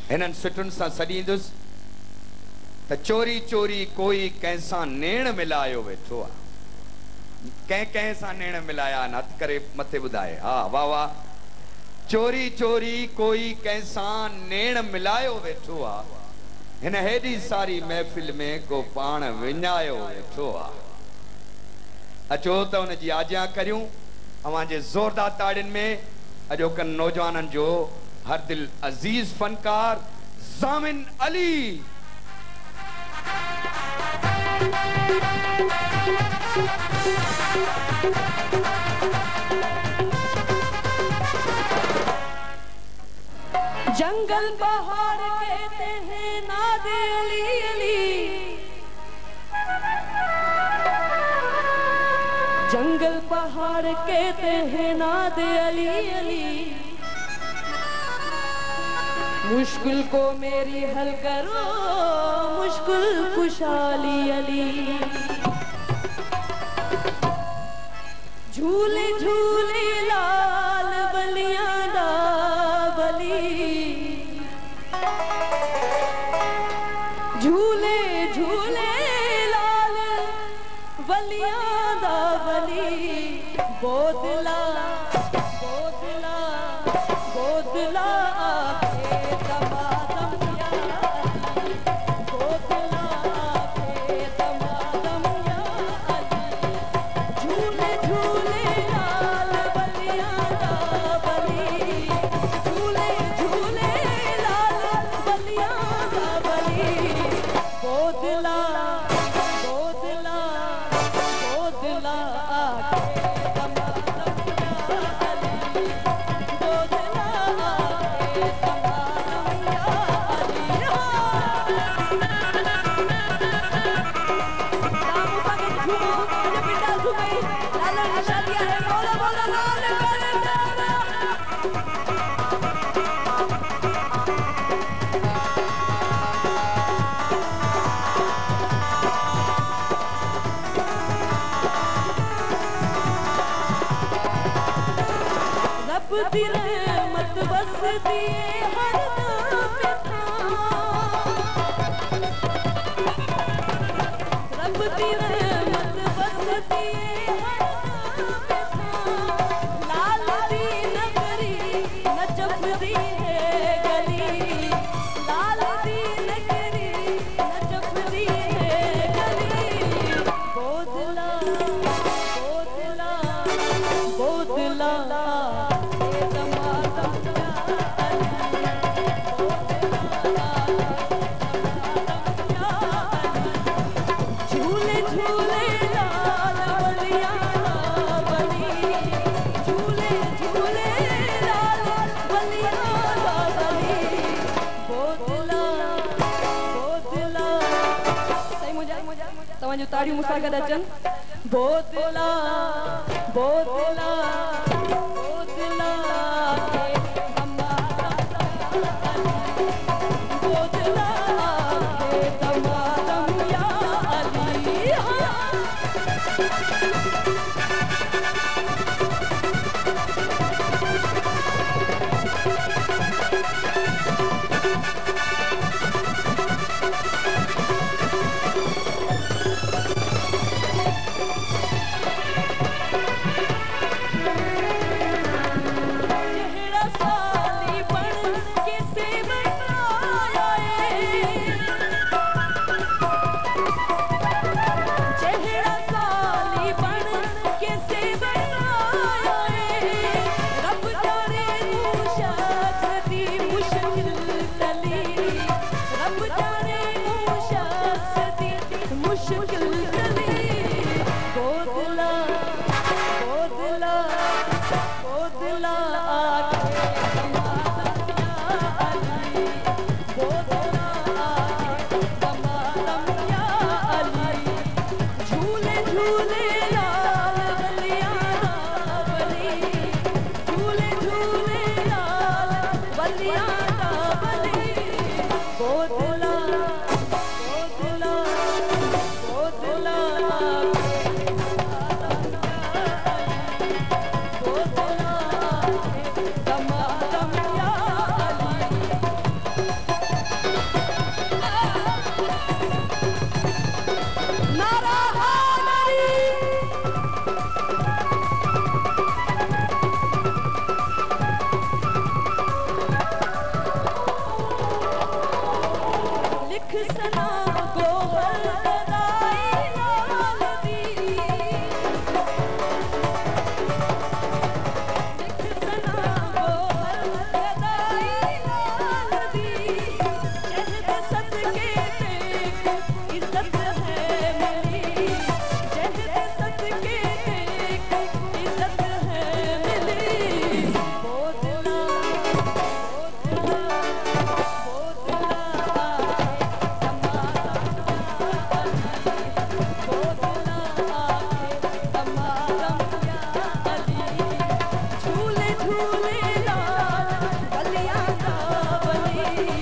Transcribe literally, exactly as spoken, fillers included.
हिनन सुठन सा सदींदुस त चोरी चोरी कोई कैसा नेण मिलायो वेठो आ कै कैसा नेण मिलाया नत करे मथे बुधाए हाँ वाह वाह चोरी चोरी कोई कैसा नेण मिलायो वेठो आ हिन हेडी सारी महफिल में को पाण विञायो वेठो आ अचो त उन जी आज्ञा करियूं अवां जे जोरदार ताड़ियुनि में अॼोकनि नौजवाननि जो हर दिल अजीज फनकार ज़ामिन अली जंगल पहाड़ कहते हैं नादे अली अली जंगल पहाड़ कहते हैं नादे अली अली मुश्किल को मेरी हल करो मुश्किल खुशहाली अली झूले झूले लाल बलियां दा बली झूले झूले लाल बलियां दा बली बोतला बोतला बोतला रहमत बसती हर नाम था रब दी रहमत बसती हर नाम था लाल दी नगरी नजफ दी है गली लाल दी नगरी नजफ दी है गली बोतला बोतला बोतला ताड़ी मुसा का दचन बोतला बोतला बोतला के हमारा बोतला के तमाम या अली अली